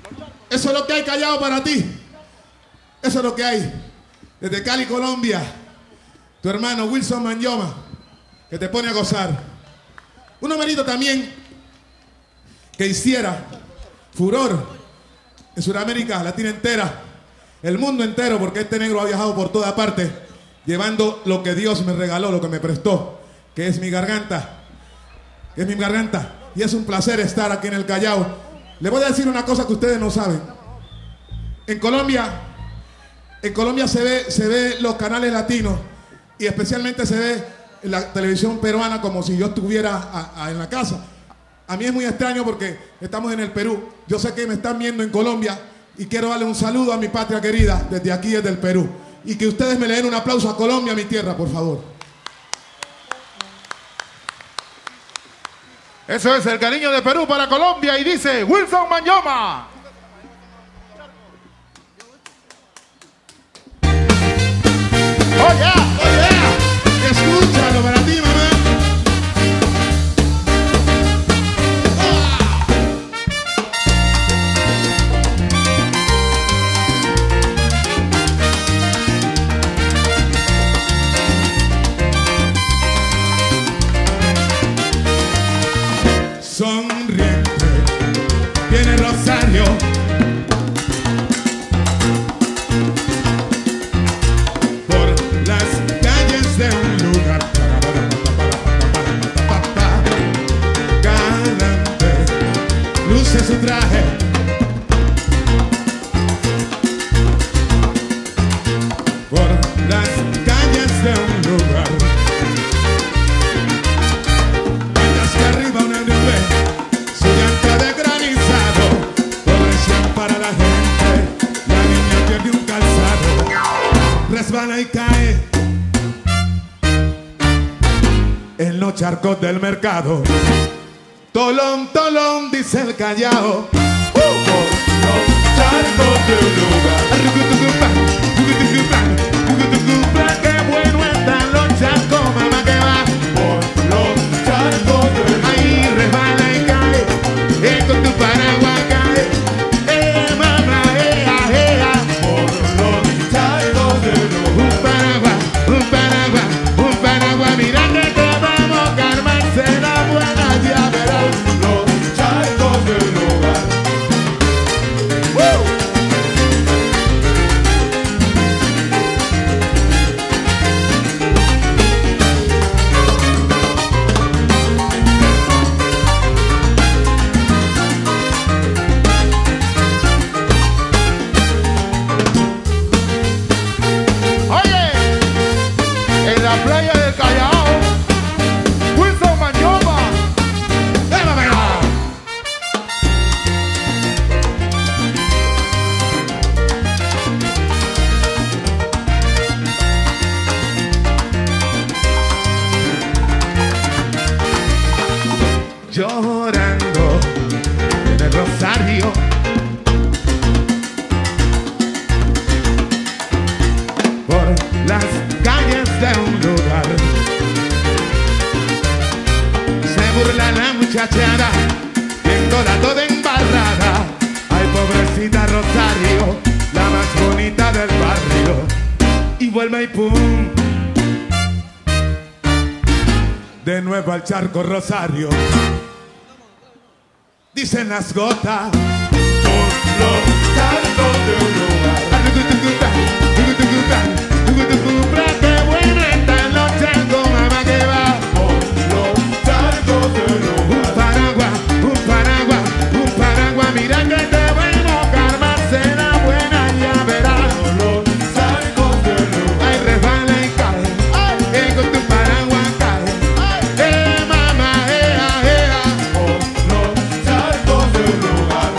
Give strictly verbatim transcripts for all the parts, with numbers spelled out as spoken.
Eso es lo que hay, Callao, para ti. Eso es lo que hay. Desde Cali, Colombia, tu hermano Wilson Manyoma, que te pone a gozar. Un numerito también que hiciera furor en Sudamérica Latina entera, el mundo entero, porque este negro ha viajado por toda parte, llevando lo que Dios me regaló, lo que me prestó, que es mi garganta. Es mi garganta. Y es un placer estar aquí en el Callao. Le voy a decir una cosa que ustedes no saben. En Colombia, en Colombia se ve, se ve los canales latinos y especialmente se ve la televisión peruana como si yo estuviera a, a, en la casa. A mí es muy extraño porque estamos en el Perú. Yo sé que me están viendo en Colombia y quiero darle un saludo a mi patria querida desde aquí, desde el Perú. Y que ustedes me le den un aplauso a Colombia, mi tierra, por favor. Eso es el cariño de Perú para Colombia y dice Wilson Manyoma. ¡Oh, yeah! ¡Oh, yeah! Escúchalo para ti, mamá. Sonriente, viene Rosario. Por las calles de un lugar galante, luce su traje. Por las calles de un lugar, mientras que arriba una nube, su llanta de granizado, progresión para la gente, la niña pierde un calzado, resbala y cae en los charcos del mercado. Tolón, tolón, dice el Callao. Uh, por los charcos del lugar. Qué bueno están los charcos, mamá, que va por los charcos del lugar. Ahí resbala y cae, eh, con tu paraguas cae, eh, mamá, ea, ea, por los charcos del lugar. Un paraguas, un paraguas, un paraguas, mira que te vamos a armarse la buena, ya verás. Los charcos del lugar. ¡Uh! Oye, en la playa del Callao, Wilson Manyoma. ¡Eva, venga! Llorando en el Rosario, por las calles de un lugar, se burla la muchachada, viéndola toda embarrada. Ay, pobrecita Rosario, la más bonita del barrio. Y vuelve y pum, de nuevo al charco Rosario. Dicen las gotas por los charcos de un lugar. Qué bueno están los charcos, mamá, que va por los charcos de un lugar. Un paraguas, un paraguas, un paraguas, mira que te vemos a armarse la buena, ya verás. Por los charcos de un lugar. Ay, resbala y cae, eh, con tu paraguas cae, eh, mamá, ea, ea, por los charcos de un lugar.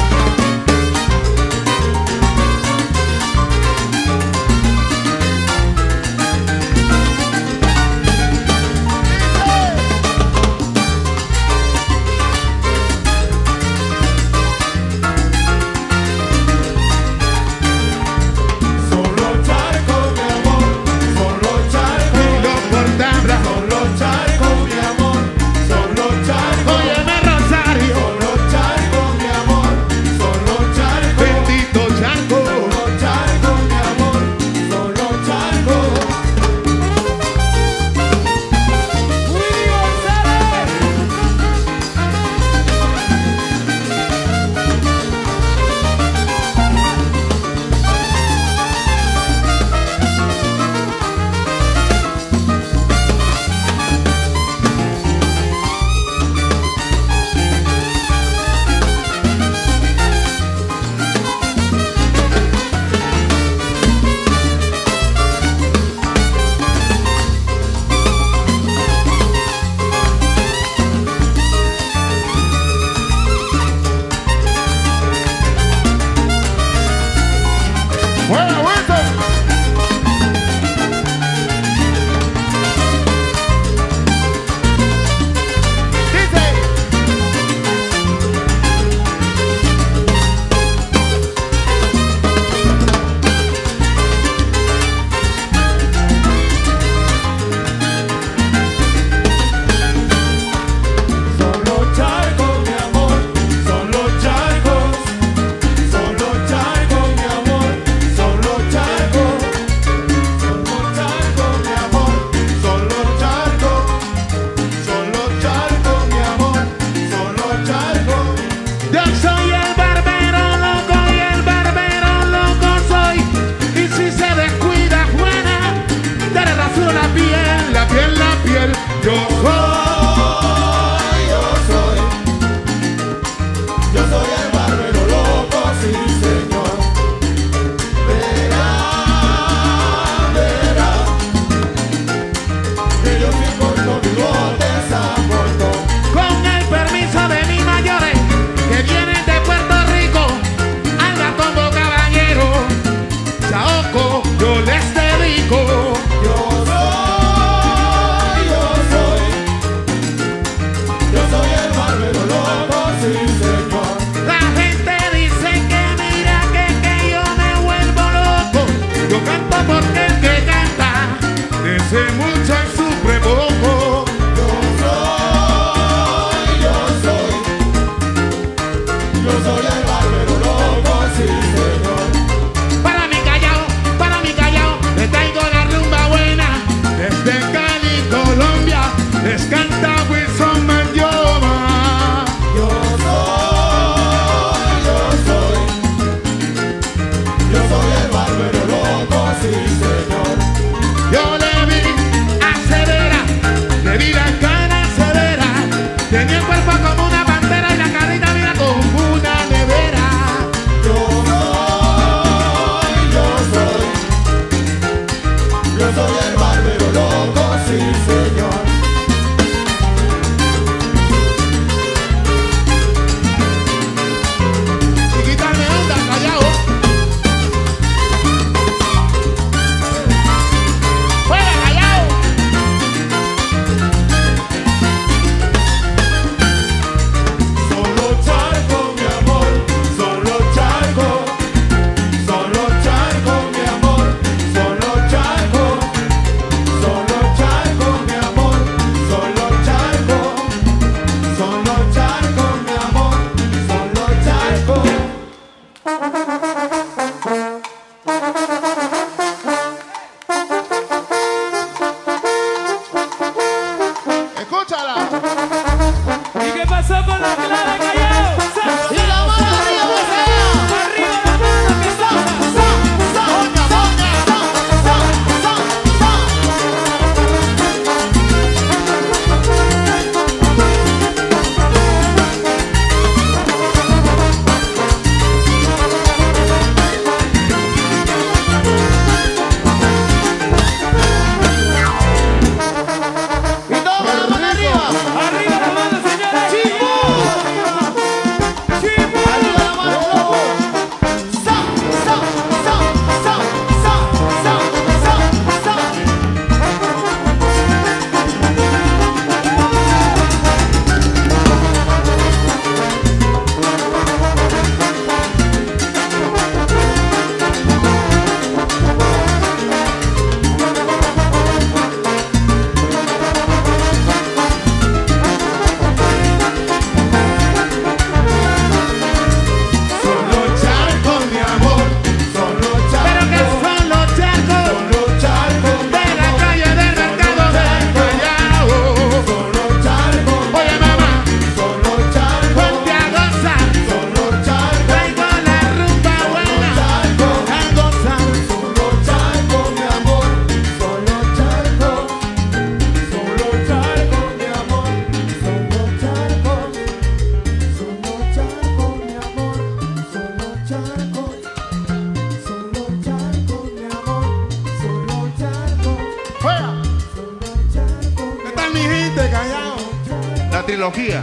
tecnología.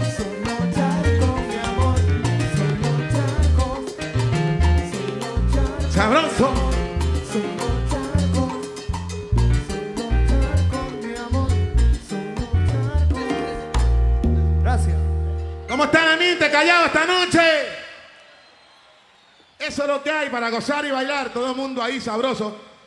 Sabroso. Gracias. ¿Cómo está la gente callado esta noche? Eso es lo que hay para gozar y bailar. Todo el mundo ahí sabroso.